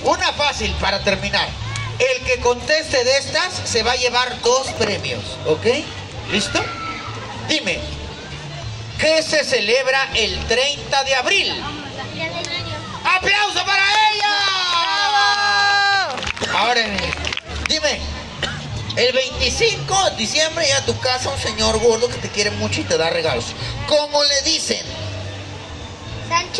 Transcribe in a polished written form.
Una fácil para terminar. El que conteste de estas se va a llevar 2 premios, ¿ok? ¿Listo? Dime, ¿qué se celebra el 30 de abril? ¡Aplauso para ella! Ahora, dime, el 25 de diciembre llega a tu casa un señor gordo que te quiere mucho y te da regalos. ¿Cómo le dicen? ¿Sancho?